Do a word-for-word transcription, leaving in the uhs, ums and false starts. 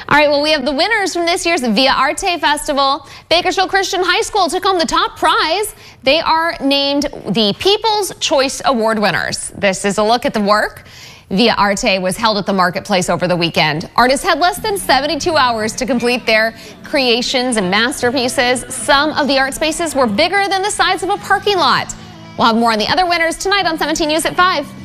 All right, well, we have the winners from this year's Via Arté Festival. Bakersfield Christian High School took home the top prize. They are named the People's Choice Award winners. This is a look at the work. Via Arté was held at the marketplace over the weekend. Artists had less than seventy-two hours to complete their creations and masterpieces. Some of the art spaces were bigger than the size of a parking lot. We'll have more on the other winners tonight on seventeen News at five.